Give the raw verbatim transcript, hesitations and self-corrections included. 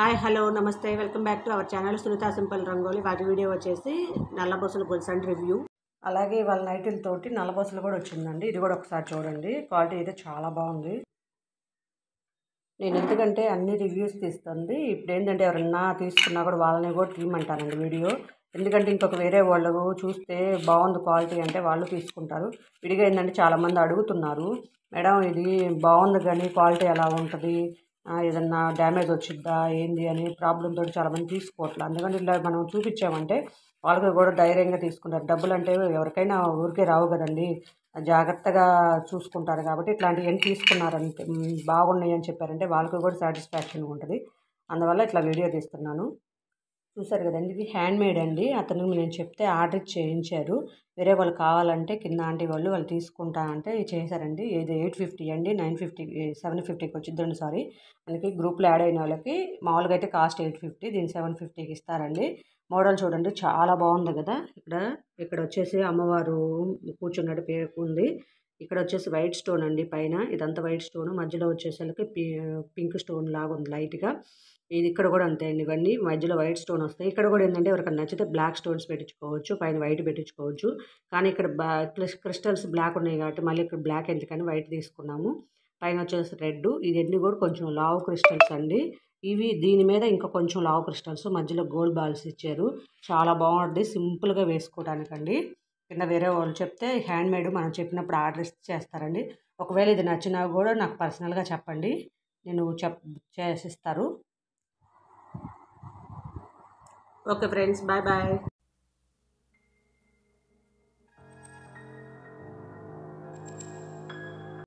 Hi hello నమస్తే welcome back to our channel Sunitha simple rangoli. వాటి video వచ్చేసి నల్లబొసల గొలుసు అండ్ రివ్యూ. అలాగే వాళ్ళ నైటీలతోటి నల్లబొసలు కూడా వచ్చిందండి. ఇది కూడా ఒకసారి చూడండి. క్వాలిటీ అయితే చాలా బాగుంది. నేను ఎందుకంటే అన్ని రివ్యూస్ తీస్తుంది. ఇప్పుడు ఏంటంటే ఎవరన్నా తీసుకున్నా కూడా వాళ్ళని కూడా తీయమంటానండి వీడియో. ఎందుకంటే ఇంకొక వేరే వాళ్ళు చూస్తే బాగుంది క్వాలిటీ అంటే వాళ్ళు తీసుకుంటారు. విడిగా ఏంటంటే చాలామంది అడుగుతున్నారు, మేడం ఇది బాగుంది కానీ క్వాలిటీ ఎలా ఉంటుంది, ఏదన్నా డ్యామేజ్ వచ్చిద్దా ఏంది అని ప్రాబ్లం తోటి చాలామంది తీసుకోవట్లేదు. అందుకని ఇలా మనం చూపించామంటే వాళ్ళకి కూడా ధైర్యంగా తీసుకుంటారు. డబ్బులు అంటే ఎవరికైనా ఊరికే రావు కదండి, జాగ్రత్తగా చూసుకుంటారు. కాబట్టి ఇట్లాంటివి ఏం తీసుకున్నారంటే బాగున్నాయి అని చెప్పారంటే వాళ్ళకి కూడా సాటిస్ఫాక్షన్గా ఉంటుంది. అందువల్ల ఇట్లా వీడియో తీస్తున్నాను. చూసారు కదండి, ఇది హ్యాండ్ మేడ్ అండి. అతను నేను చెప్తే ఆర్డర్ చేయించారు. వేరే వాళ్ళు కావాలంటే కింద ఆంటీ వాళ్ళు వాళ్ళు తీసుకుంటా అంటే చేశారండి. ఇది ఎయిట్ ఫిఫ్టీ అండి, నైన్ ఫిఫ్టీ సెవెన్ ఫిఫ్టీకి వచ్చిద్దండి. సారీ, మనకి గ్రూప్లో యాడ్ అయిన వాళ్ళకి మామూలుగా అయితే కాస్ట్ ఎయిట్ ఫిఫ్టీ, దీన్ని సెవెన్ ఫిఫ్టీకి ఇస్తారండి. మోడల్ చూడండి చాలా బాగుంది కదా. ఇక్కడ ఇక్కడ వచ్చేసి అమ్మవారు కూర్చున్నట్టు పేరు ఉంది. ఇక్కడ వచ్చేసి వైట్ స్టోన్ అండి పైన, ఇదంతా వైట్ స్టోన్, మధ్యలో వచ్చేసరికి పింక్ స్టోన్ లాగా ఉంది లైట్గా. ఇది ఇక్కడ కూడా అంతే అండి, ఇవన్నీ మధ్యలో వైట్ స్టోన్ వస్తాయి. ఇక్కడ కూడా ఏంటంటే ఎవరికైనా నచ్చితే బ్లాక్ స్టోన్స్ పెట్టించుకోవచ్చు, పైన వైట్ పెట్టించుకోవచ్చు. కానీ ఇక్కడ క్రిస్టల్స్ బ్లాక్ ఉన్నాయి కాబట్టి మళ్ళీ ఇక్కడ బ్లాక్ ఎందుకని వైట్ తీసుకున్నాము. పైన వచ్చేసి రెడ్, ఇవన్నీ కూడా కొంచెం లావు క్రిస్టల్స్ అండి. ఇవి దీని మీద ఇంకా కొంచెం లావు క్రిస్టల్స్, మధ్యలో గోల్డ్ బాల్స్ ఇచ్చారు. చాలా బాగుంటుంది సింపుల్గా వేసుకోవడానికండి. కింద వేరే వాళ్ళు చెప్తే హ్యాండ్ మేడ్ మనం చెప్పినప్పుడు ఆర్డర్ చేస్తారండి. ఒకవేళ ఇది నచ్చినా కూడా నాకు పర్సనల్గా చెప్పండి, నేను చెప్ చేసిస్తారు. Okay friends, bye bye.